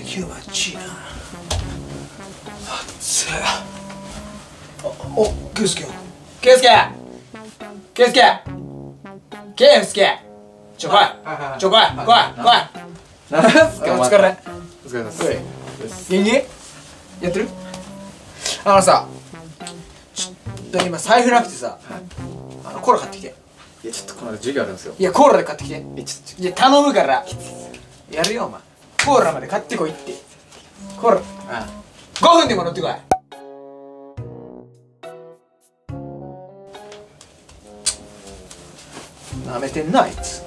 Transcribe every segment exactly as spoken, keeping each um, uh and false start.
今日は暑いな。暑い。お、お、ケイスケ。ケイスケ。ケイスケ。ケイスケ。ちょ来い。ちょ来い。来い。来い。 なんすか。 お疲れ。 お疲れ様です。 元気？やってる？あのさ、ちょっと今財布なくてさ、あのコーラ買ってきて。 いやちょっとこの間授業あるんですよ。 いやコーラで買ってきて。 えちょっといや頼むからやるよお前。コーラまで買ってこいって。コーラあごふんでも乗ってこい。なめてんなあいつ。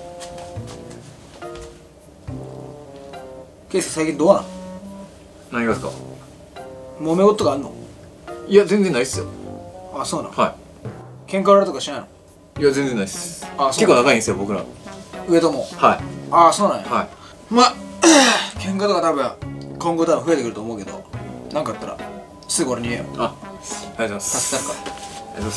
ケイスケ最近どうなん？ 何がですか。 揉め事とかあんの？ いや全然ないっすよ。 あ、そうなの。 は喧嘩売られとかしないの？ い。いや全然ないっす。 あ、 結構仲いいんですよ僕ら。 上とも。 はい。 ああ、そうなんや。 はい。 まあ喧嘩とか多分今後多分増えてくると思うけど、なんかあったらすぐ俺に言えよ。 あ、ありがとうございます。 助かるから。 ありがとうございます。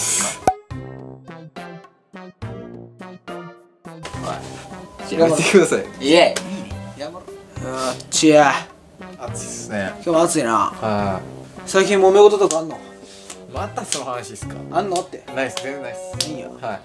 やめてください。 いえ、やめろ。あっちや。 暑いっすね。 今日も暑いな。 は最近揉め事とかあんの？ い。またその話っすか。 あんのって。 ないっす、全然ないっす。 いいよ。 はい。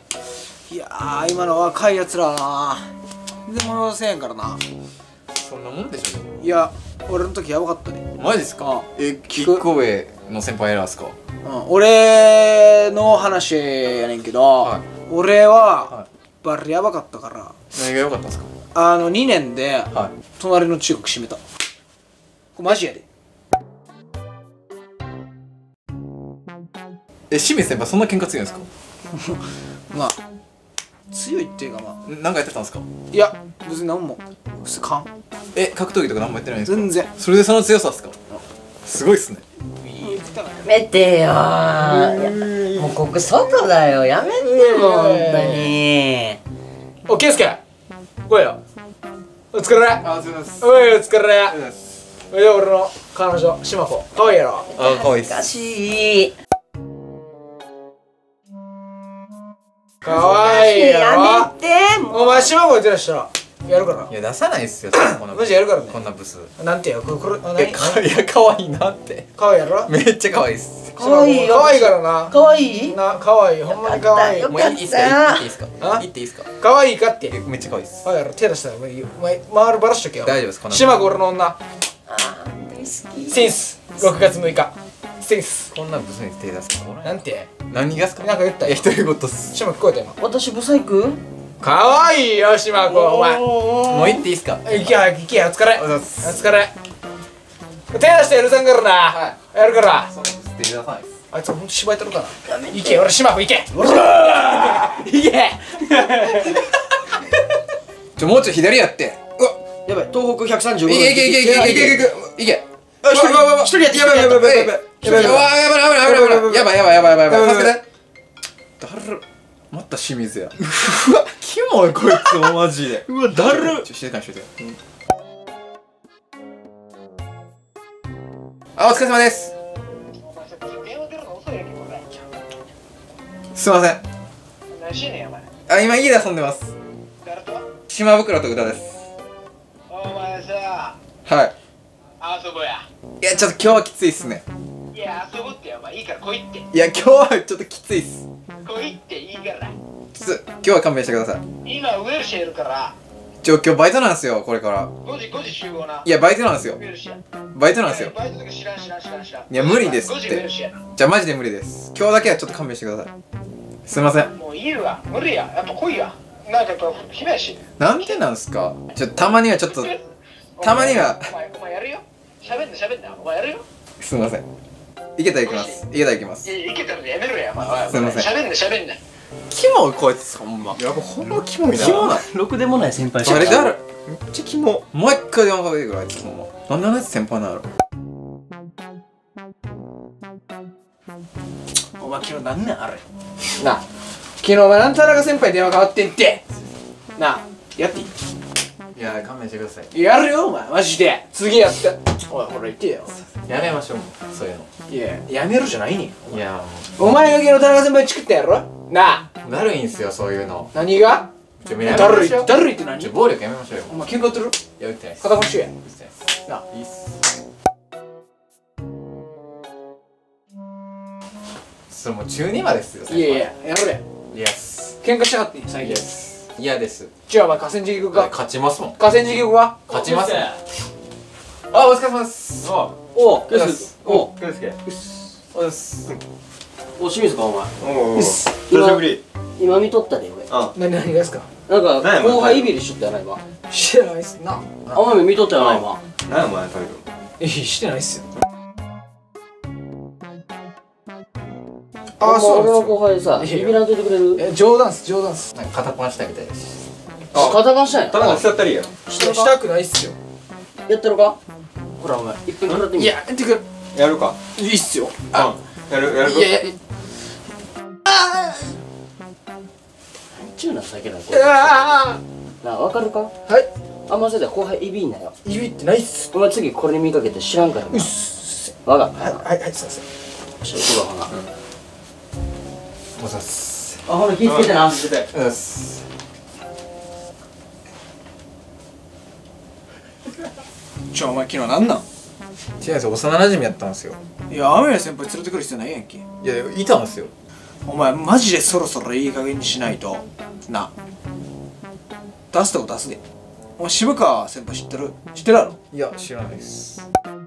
いやー、今の若いやつらはな、全然物せえんからな。 そんなもんでしょ。 いや、俺の時やばかったね。 マジですか。え、一個上の先輩らですか。 うん、俺の話やねんけど、 はい、 俺は、 はい、 バリやばかったから。 何が良かったんですか。 あのにねんで、 はい、 隣の中学閉めた。これマジやで。 え、清水先輩そんな喧嘩強いんですか。 まあ強いっていうか、まあなんかやってたんですか。 いや別に何も普通勘。 え、格闘技とか何もやってないんですか。 全然。 それでその強さですか。すごいっすね。 やめてよー。いやもうここ外だよ。やめてもう本当に。 お、ケイスケ来いよ。お疲れ。 あ、すみません。 おい、お疲れ。 ありがとうございます。 おい、俺の彼女しまこかわいいやろ。 あ、可愛いっ恥ずかす。 しい。 かわいいやろ。 やめてもう。 お前しまこ言ってらしたらやるからいや、出さないっすよ。こんなマジやるからね。 こんなブス。 なんてよ、これこれあ、 え、か、いや、可愛いなって。 かわいいやろ。 めっちゃ可愛いっす。 かわいいよ。 かわいいからな。 かわいい。 な、かわいい。ほんまにかわいい。 よもういいっすか。言っていいっすか。 あ言っていいっすか。 かわいいかって。 え、めっちゃ可愛いっす。 かわいいやろ。手出したらお前お前周りバラしとけよ。 大丈夫です。こんな。 しまこ俺の女。 あー大好き。 センスろくがつむいか。センス。 こんなブスに手出すか。 なんて。 何がっすか。 なんか言ったよ。 いや、独り言っす。 しまこ聞こえた今。 私ブサイク？ かわいいよ、しまこお前。 もう言っていいっすか。 行けや、行けや、お疲れ。おお疲れ様です疲れ。手出して許さんからな。 はやるから。 そんなブス手出さないっす。 あいつほんと芝居とるからな。行け、俺しまこ行け。おらー行け。 ちょ、もうちょい左やって。うわ。 やばい、東北ひゃくさんじゅうごいけいけいけいけいけいけいけいけ。 あ、一人わわわわ一人やってやばいやばいやばいやばいやばいやばいやばいやばいやばいやばいやばいやばい助けて。だる。また清水や。うわ、キモいこいつマジで。うわ、だる。ちょ、静かにしといて。あ、お疲れ様です。すいません。 何しねん、お前。 あ、今家で遊んでます。 誰と？ 島袋と歌です。 お前さ、 はい。 遊ぼうや。 いや、ちょっと今日はきついっすね。 いや、遊ぼうってお前いいから来いって。 いや、今日はちょっときついっす。 来いっていいから。 ちょっと今日は勘弁してください。 今ウェルシェいるから。 ちょ、今日バイトなんですよ、これから。 ごじごじ集合な。 いや、バイトなんですよウ。ェルシェ。 バイトなんですよ。 バイトとか知らん知らん知らん知らん。 いや無理ですってごじウェルシェやな。 じゃあマジで無理です。今日だけはちょっと勘弁してください。すいません。 もういいわ。無理や。やっぱ来いや。なんかこう暇やし。 なんでなんすか。ちょっとたまにはちょっとたまにはお前お前やるよ。喋んな喋んな。お前やるよ。 すいません。いけたら行きます。いけたら行きますい。やいけたらやめろや。お前すいません喋んな喋んな。 キモいこいつほんま。やばほんまキモいな。キモない。 ろくでもない先輩。 あれだる。めっちゃキモ。もう一回電話かけてくるあいつほんま。なんであのやつ先輩なの。 お前昨日なんなんあれ。なあ。昨日お前なん田中先輩電話変わってんって。なあ。やっていい？ いや勘弁してください。 やるよお前マジで。次やって。おいほら言ってよ。 やめましょうそういうの。 いややめろじゃないねん。 いやお前が昨日田中先輩チクったやろ。なあ。 もうだるいんすよそういうの。 何が？ ちょやめまだるいしょう。 だるいって何？ ちょ暴力やめましょうよ。 お前喧嘩売ってる？ いや打ってないです。 片腰や。 打ってないです。 いいっす。それもう中にまでっすよ。 いやいや、やろうや。 イエス。 喧嘩したかってん最イエ近。 ス。嫌です。 じゃあお前河川敷行くか。 勝ちますもん。 河川敷行くか。 勝ちますもん。あ、お疲れ様です。 あ、 おうお疲れ様です。 おう圭介。 おです。 お清水かお前おお。 うっす久しぶり。 今見とったで俺あ、 何何がですか。 なんか何やお前後輩いびりしとったやないかしてないっすな。 お前見とったやないか何やお前タイル。 え、してないっすよ。 ああ、そう俺のなんですよ。 後輩さいやいやビビらんといてくれるえ、冗談っす、冗談っす。 なんか片パンしたみたいです。 あ肩パンしたんやただのしちゃったりや。 したしたくないっすよ。 やってるかほらお前一分くらってみいや、てか、 やるか。 いいっすよ。 あ、やるやるか。 いやいや、 ちゅうな酒だこいれやなあわかるかはい。 あんませで後輩いびんなよいびってないっす。 お前次これ見かけて知らんからうっなす。 わかったはい、はい、はい、すいません。 ちょっとほなおざっす。 あほら気ぃつけてなおざっす。 ちょ、お前昨日なんなん。 違うんですよ。幼馴染やったんですよ。 いや、雨宮先輩連れてくる必要ないやんけ。 いや、いたんですよ。 お前マジでそろそろいい加減にしないとな。出すとこ出すで。お前渋川先輩知ってる？知ってるやろ。 いや、知らないです。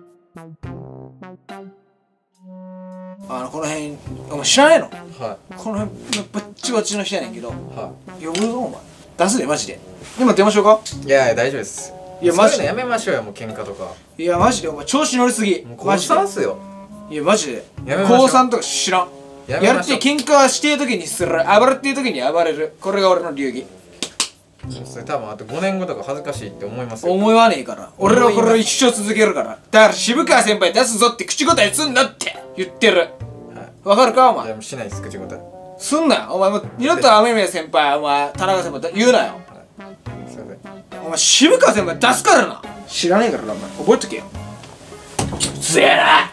あのこの辺お前知らないの？ はこの辺バッチバチの人やねんけどい。は呼ぶぞお前。出すでマジで。今出ましょうか。 い。いやいや、大丈夫です。 いやマジでそういうのやめましょうよ、もう喧嘩とか。 いやマジでお前調子乗りすぎ。 もう高マジで。 三っすよ。 いやマジで。 やめましょう高三とか知らん。 やめましょう。 やるって喧嘩してる時にする、暴れてる時に暴れる。これが俺の流儀。 それ多分あとごねんごとか恥ずかしいって思いますよ。 思わねえから。俺はこれを一生続けるから。だから渋川先輩出すぞって口答えすんなって言ってる。 はい。 わかるかお前。 いや、もうしないです、口答え。 すんなよ。お前もう二度と雨宮先輩、お前、田中先輩言うなよ。 すいません。 お前渋川先輩出すからな。知らねえからなお前。覚えとけよ。つえな。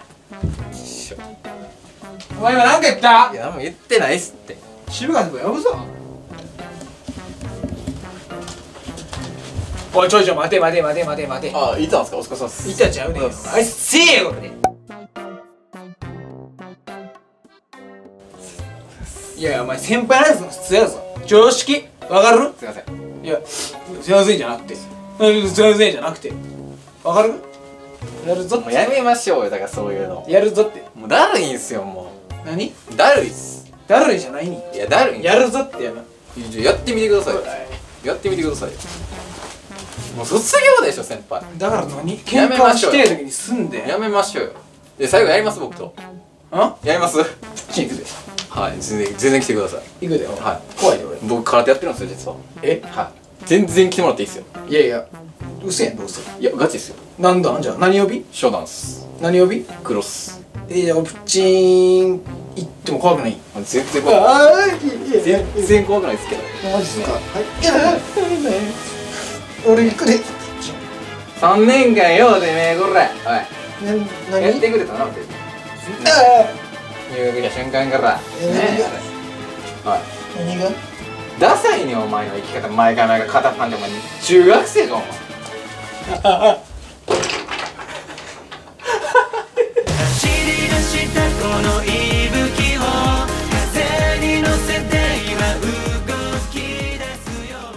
お前今何か言った？ いや、何も言ってないっすって。 渋川先輩呼ぶぞ。おいちょいちょい待て待て待て待て待て。 あ、いたんすか？お疲れ様です。 いたちゃうねんよ。あいつせえよこれで。いやいやお前先輩のやつの普通やぞ。常識わかる？ すいません。 いやすいませんじゃなくてすいませんじゃなくてわかる？やるぞってもうやめましょうよ、だからそういうの。 やるぞって。 もうだるいんすよ、も何？ う。だるいっす。 だるいじゃないに。 いや、だるいんすよ。 やるぞってやな。 じゃあやってみてくださいよ。やってみてくださいよ。もう卒業でしょ、先輩。 だから何？ や喧嘩めましょうよしてる時にすんで。 やめましょうよ。で、最後やります、僕と。 あ？ やります？ ち行くで。 はい、全然、全然来てください。 行くでよ。 は怖いで俺。 い。僕、空手やってるんですよ、実は。 え？ はい。全然来てもらっていいっすよ。 いやいや。うせやんどうせ。 いや、ガチっすよ。 なんだじゃあ何呼び？ ショーダンス。 何呼び？ クロス。 えじゃあプチーン行っても怖くない？ 全然怖くない。 ああいやいや全然怖くないですけど。 マジっすか？はい。いや俺行くで。 さんねんかんよ、てめえ、こら。はい。 な何？ やってくれたなって。 あ入学した瞬間から。 えねはい。 何が？ ダサいね、お前の生き方。前から前が肩パンでお前中学生か、お前。 走り出したこの息吹を風に乗せて今動き出すよ。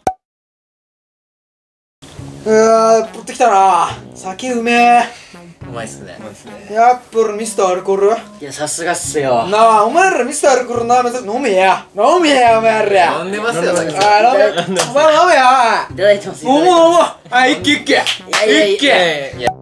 うわー、取ってきたな。酒うめえ。 うまいっすね。 やっぱ俺ミスターアルコール。 いやさすがっすよなあ、お前らミスターアルコールなめて飲めや。飲めや、お前ら。 飲んでますよ、さっき。 あー、飲め。お前飲めや。 いただいてますいた飲もうだいてま飲もう。あ、一気一気。 いやいやいや一気。 いやいや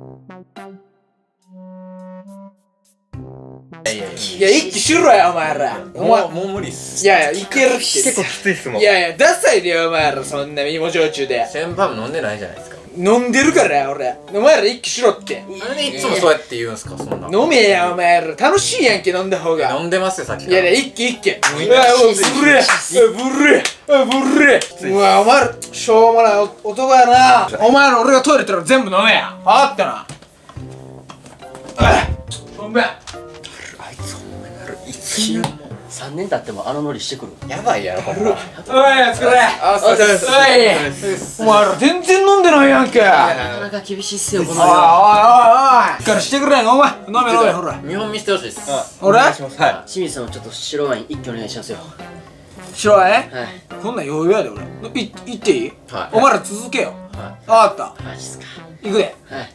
いや、一気しろや、お前ら。お前。 もう、もう無理っす。 いやいや、いけるって。 結構きついっすもん。 いやいや、ダサいでよ、お前ら。そんな芋焼酎で。 先輩も飲んでないじゃないですか。 飲んでるからや、俺。お前ら一気しろって。 なんでいつもそうやって言うんすか、そんな。 飲めや、お前ら。楽しいやんけ、飲んだ方が。 飲んでますよ、さっきいやいや、一気一気。うわ、もうブレー。ブレー。ブレー。うわ、お前ら、しょうもない男やな。お前ら俺がトイレ行ったら全部飲めや。あったな。あ、ごめん。 いつお前なるいつもさんねん経ってもあのノリしてくる。 やばいやろほんま。 おい疲れ。 あ、そうです。 おいお前ら全然飲んでないやんけ。 なかなか厳しいっすよこの世。 おいおいおいおいしっかりしてくれんお前。飲め飲めほら。 見本見せてほしいです。 俺はい。 清水さんもちょっと白ワイン一挙お願いしますよ。 白ワインはい。 こんなん余裕やで俺。い行っていい？ はいお前ら続けよ。 はわかった。 マジっすか。 行くで。 はい。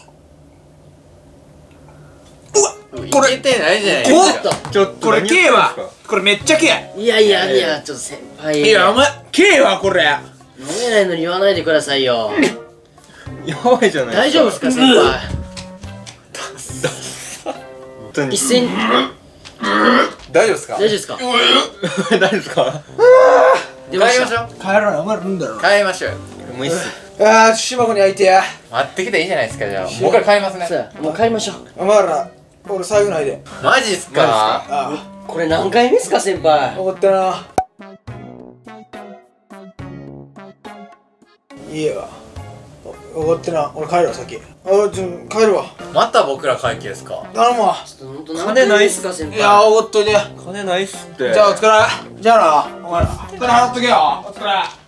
これいけてないじゃないおっですか。 とちょっとこれ何言って K んはですかこれめっちゃ K。 いやいやいや、ちょっと先輩。 いやお前 K はこれ。 飲めないのに言わないでくださいよ。 やばいじゃない大丈夫ですか先輩。 本当に一斉に大丈夫ですか？ 大丈夫ですか？ 大丈夫ですか出まし。 帰りましたょう。 帰らないお前ら飲んだろ。 帰りましょうよ。 もういいっすああ島子に会いてや。 待ってきていいじゃないですか。じゃあ僕ら帰りますね。 さあもう帰りましょう。 お前ら俺財布ないで。 マジっすか？ あこれ何回目っすか先輩あ。怒ってな。いいわ。怒ってな。俺帰るわ先。あちょ帰るわ。 また僕ら会計ですか？ 頼むわ。 ちょっと本当何回目っすか先輩。 いや怒っといて。 金ないっすってじゃあお疲れ。じゃあなお前ら。お金払っとけよ。お疲れ。